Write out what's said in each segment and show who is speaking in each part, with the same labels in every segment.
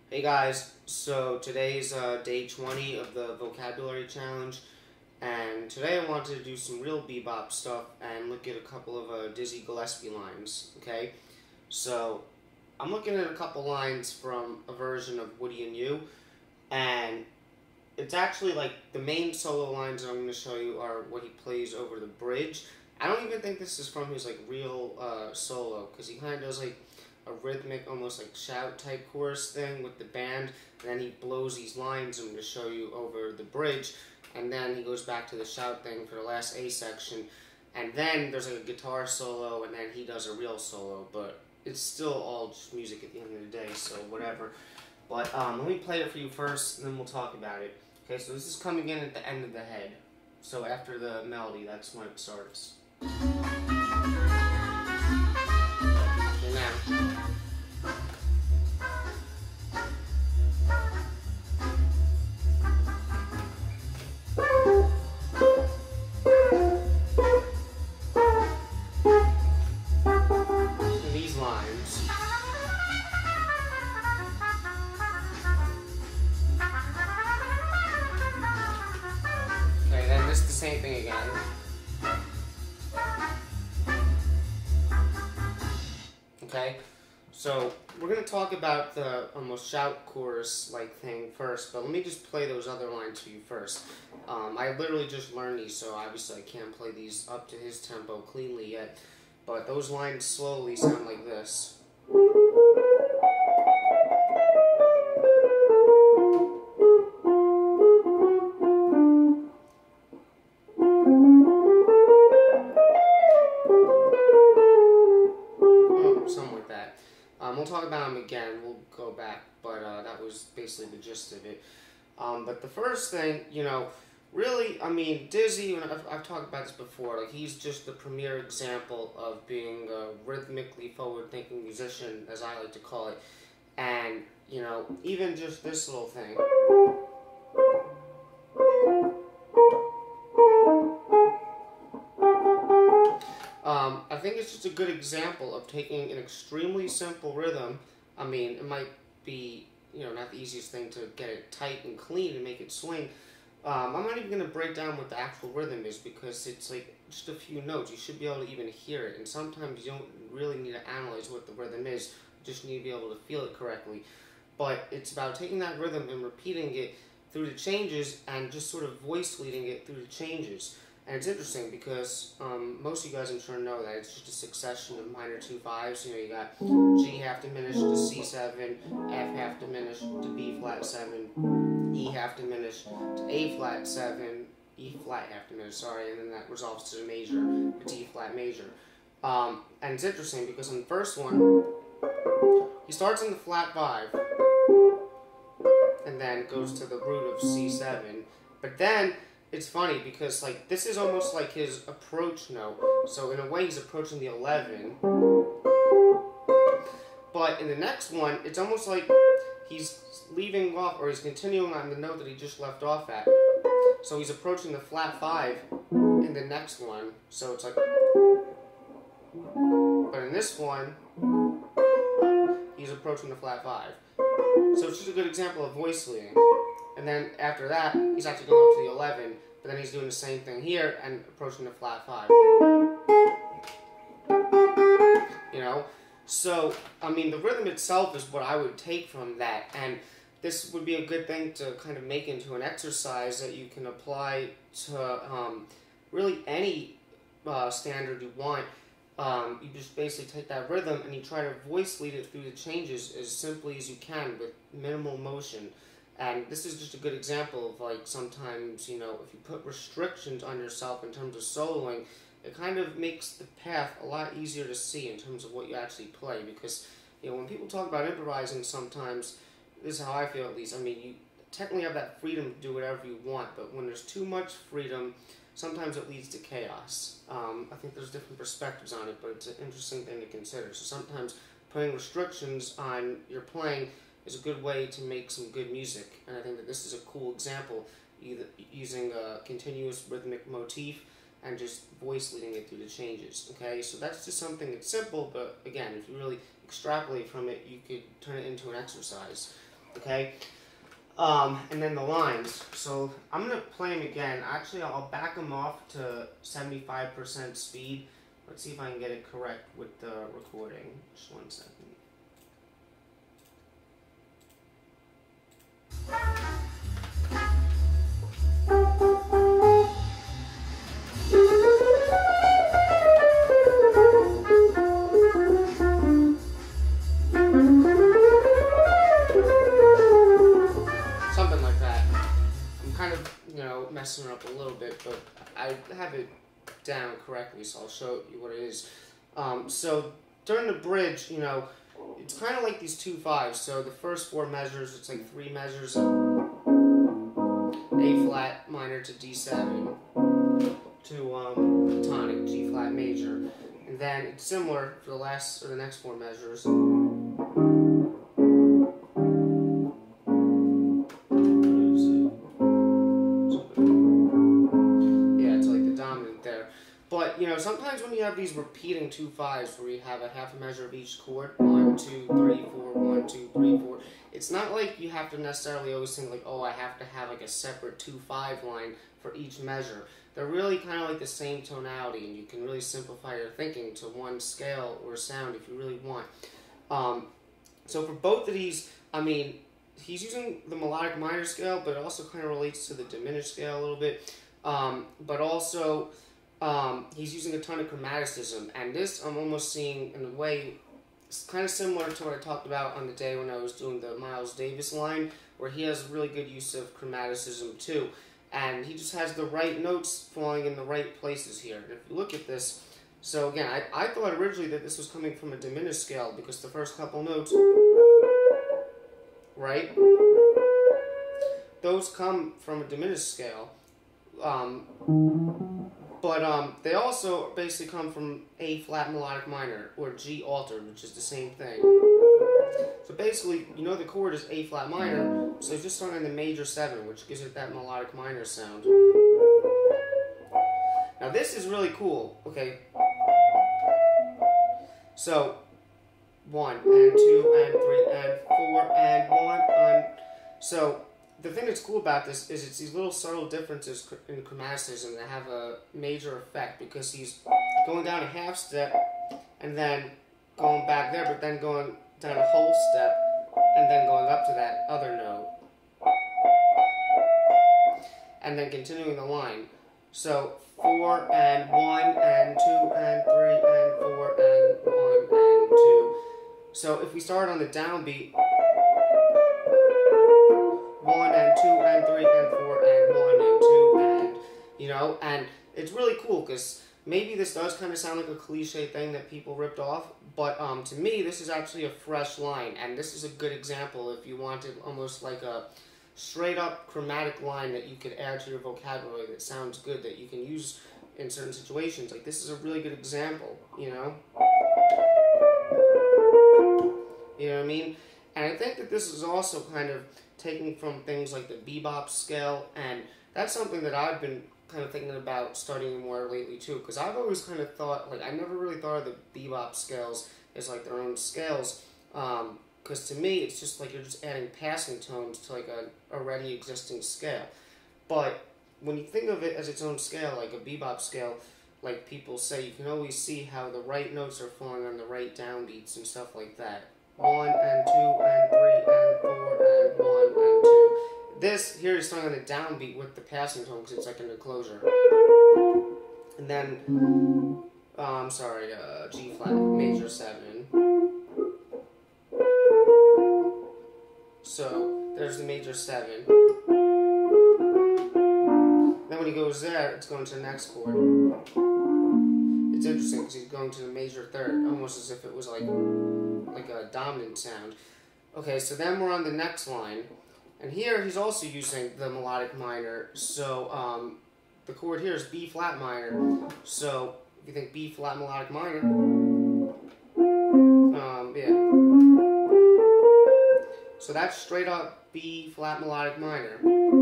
Speaker 1: Hey guys, so today's day 20 of the vocabulary challenge, and today I wanted to do some real bebop stuff and look at a couple of Dizzy Gillespie lines, okay? So, I'm looking at a couple lines from a version of Woody and You, and it's actually like the main solo lines that I'm going to show you are what he plays over the bridge. I don't even think this is from his like real solo, because he kind of does like a rhythmic, almost like shout type chorus thing with the band, and then he blows these lines I'm going to show you over the bridge, and then he goes back to the shout thing for the last A section, and then there's like a guitar solo, and then he does a real solo, but it's still all just music at the end of the day, so whatever. But let me play it for you first, and then we'll talk about it. Okay, so this is coming in at the end of the head. So after the melody, that's when it starts. Okay, now. These lines. Okay, then this is the same thing again. Okay, so we're going to talk about the almost shout chorus-like thing first, but let me just play those other lines for you first. I literally just learned these, so obviously I can't play these up to his tempo cleanly yet, but those lines slowly sound like this. Something like that. We'll talk about them again. We'll go back, but that was basically the gist of it. But the first thing, really, I mean, Dizzy, and I've talked about this before, like, he's just the premier example of being a rhythmically forward-thinking musician, as I like to call it. And, even just this little thing. I think it's just a good example of taking an extremely simple rhythm. I mean, it might be, not the easiest thing to get it tight and clean and make it swing. I'm not even going to break down what the actual rhythm is because it's like just a few notes. You should be able to even hear it, and sometimes you don't really need to analyze what the rhythm is. You just need to be able to feel it correctly. But it's about taking that rhythm and repeating it through the changes and just sort of voice leading it through the changes. And it's interesting because most of you guys, I'm sure, know that it's just a succession of minor 2/5s. You got G half diminished to C7, F half diminished to B flat 7, E half diminished to A flat 7, E flat half diminished, sorry, and then that resolves to the major, D flat major. And it's interesting because in the first one, he starts in the flat 5, and then goes to the root of C7, but then it's funny because, like, this is almost like his approach note. So in a way, he's approaching the 11. But in the next one, it's almost like he's leaving off, or he's continuing on the note that he just left off at. So he's approaching the flat 5 in the next one. So it's like... But in this one, he's approaching the flat 5. So it's just a good example of voice leading. And then after that, he's actually going up to the 11, but then he's doing the same thing here and approaching the flat 5. So, I mean, the rhythm itself is what I would take from that, and this would be a good thing to kind of make into an exercise that you can apply to really any standard you want. You just basically take that rhythm and you try to voice lead it through the changes as simply as you can with minimal motion. And this is just a good example of, like, sometimes, if you put restrictions on yourself in terms of soloing, it kind of makes the path a lot easier to see in terms of what you actually play. Because, when people talk about improvising sometimes, this is how I feel at least, I mean, you technically have that freedom to do whatever you want, but when there's too much freedom, sometimes it leads to chaos. I think there's different perspectives on it, but it's an interesting thing to consider. So sometimes putting restrictions on your playing is a good way to make some good music, and I think that this is a cool example, either using a continuous rhythmic motif and just voice leading it through the changes. Okay, so that's just something that's simple, but again, if you really extrapolate from it, you could turn it into an exercise. Okay? And then the lines. So I'm going to play them again. Actually, I'll back them off to 75% speed. Let's see if I can get it correct with the recording. Just 1 second. Something like that. I'm kind of, messing it up a little bit, but I have it down correctly, so I'll show you what it is. So during the bridge, it's kind of like these 2/5s. So the first 4 measures, it's like 3 measures: A flat minor to D7 to tonic G flat major, and then it's similar for the next 4 measures. But, sometimes when you have these repeating 2/5s where you have a half a measure of each chord, 1, 2, 3, 4, 1, 2, 3, 4, it's not like you have to necessarily always think like, oh, I have to have like a separate 2/5 line for each measure. They're really kind of like the same tonality, and you can really simplify your thinking to one scale or sound if you really want. So for both of these, he's using the melodic minor scale, but it also kind of relates to the diminished scale a little bit. But also, he's using a ton of chromaticism, and this I'm almost seeing in a way it's kind of similar to what I talked about on the day when I was doing the Miles Davis line, where he has really good use of chromaticism too, and he just has the right notes falling in the right places here. And if you look at this, so again, I thought originally that this was coming from a diminished scale because the first couple notes, right, those come from a diminished scale. But they also basically come from A flat melodic minor, or G altered, which is the same thing. So basically, the chord is A flat minor, so it's just starting in the major 7, which gives it that melodic minor sound. Now this is really cool, okay? So, 1, and 2, and 3, and 4, and 1, and... So, the thing that's cool about this is it's these little subtle differences in chromaticism that have a major effect, because he's going down a half step and then going back there, but then going down a whole step and then going up to that other note and then continuing the line. So 4 and 1 and 2 and 3 and 4 and 1 and 2. So if we start on the downbeat, 1 and 2 and 3 and 4 and 1 and 2 and, and it's really cool because maybe this does kind of sound like a cliche thing that people ripped off, but to me this is actually a fresh line, and this is a good example if you wanted almost like a straight up chromatic line that you could add to your vocabulary that sounds good, that you can use in certain situations. Like, this is a really good example, You know what I mean? And I think that this is also kind of taken from things like the bebop scale, and that's something that I've been kind of thinking about studying more lately too, because I've always kind of thought, like, I never really thought of the bebop scales as like their own scales, because to me it's just like you're just adding passing tones to like a already existing scale. But when you think of it as its own scale, like a bebop scale, like people say, you can always see how the right notes are falling on the right downbeats and stuff like that. 1 and 2 and 3 and 4 and 1 and 2. This here is sung on the downbeat with the passing tone because it's like an enclosure. And then, G flat major 7. So there's the major 7. Then when he goes there, it's going to the next chord. It's interesting because he's going to the major 3rd, almost as if it was like a dominant sound. Okay, so then we're on the next line, and here he's also using the melodic minor. So the chord here is B flat minor. So if you think B flat melodic minor, so that's straight up B flat melodic minor.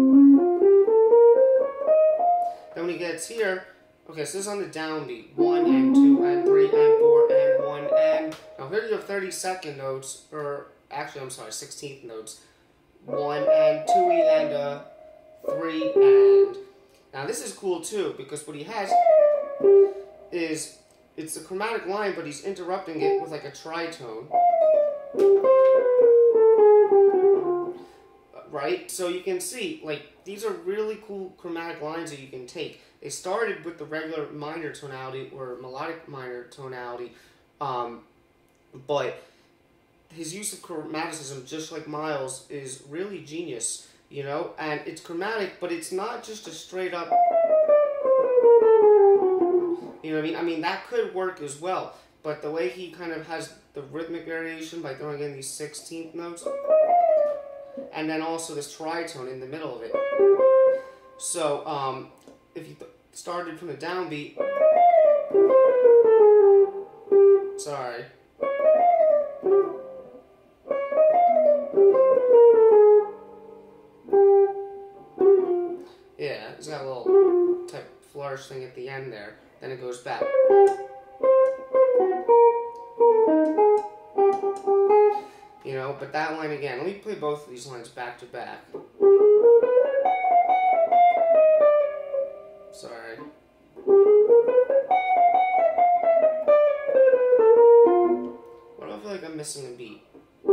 Speaker 1: Then when he gets here, okay, so this is on the downbeat. 1 and 2 and 3 and 4 and 1 and... Now here you have 32nd notes, or actually, I'm sorry, 16th notes. 1 and 2 E and a 3 and. Now this is cool too, because what he has is, it's a chromatic line, but he's interrupting it with like a tritone. Right? So you can see, like, these are really cool chromatic lines that you can take. They started with the regular minor tonality, or melodic minor tonality, but his use of chromaticism, just like Miles, is really genius, you know? And it's chromatic, but it's not just a straight up, you know what I mean? I mean, that could work as well, but the way he kind of has the rhythmic variation by throwing in these 16th notes, and then also this tritone in the middle of it. So, if you started from the downbeat, sorry. Yeah, it's got a little type flourish thing at the end there. Then it goes back. You know, but that line again, let me play both of these lines back to back. Sorry. What do I feel like I'm missing a beat?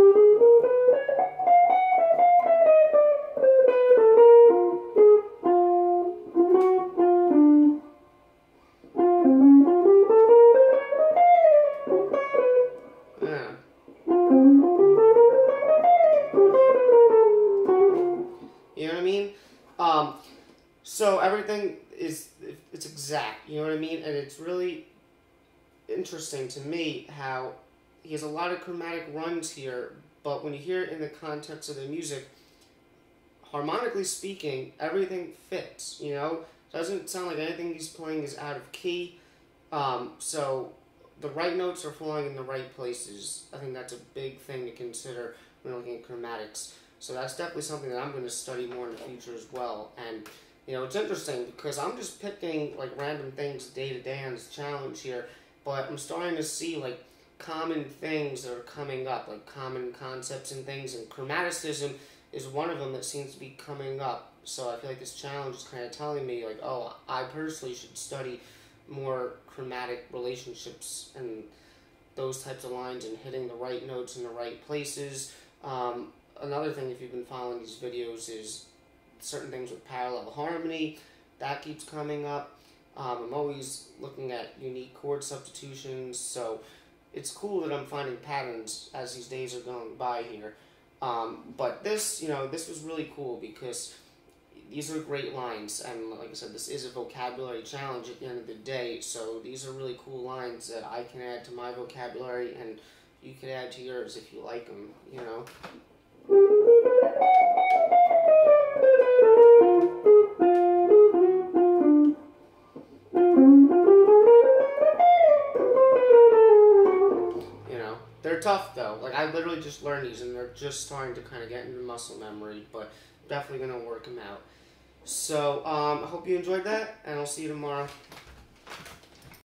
Speaker 1: You know what I mean? So everything is, it's exact, you know what I mean? And it's really interesting to me how he has a lot of chromatic runs here, but when you hear it in the context of the music, harmonically speaking, everything fits, you know? Doesn't sound like anything he's playing is out of key. So the right notes are falling in the right places. I think that's a big thing to consider when looking at chromatics. So that's definitely something that I'm going to study more in the future as well. And, you know, it's interesting because I'm just picking, like, random things day to day on this challenge here, but I'm starting to see, like, common things that are coming up, like common concepts and things, and chromaticism is one of them that seems to be coming up. So I feel like this challenge is kind of telling me, like, oh, I personally should study more chromatic relationships and those types of lines and hitting the right notes in the right places. Another thing, if you've been following these videos, is certain things with parallel harmony. That keeps coming up. I'm always looking at unique chord substitutions, so it's cool that I'm finding patterns as these days are going by here. But this, you know, this was really cool because these are great lines, and like I said, this is a vocabulary challenge at the end of the day, so these are really cool lines that I can add to my vocabulary, and you can add to yours if you like them, you know. You know, they're tough though. Like, I literally just learned these and they're just starting to kind of get into muscle memory, but definitely going to work them out. So, I hope you enjoyed that, and I'll see you tomorrow.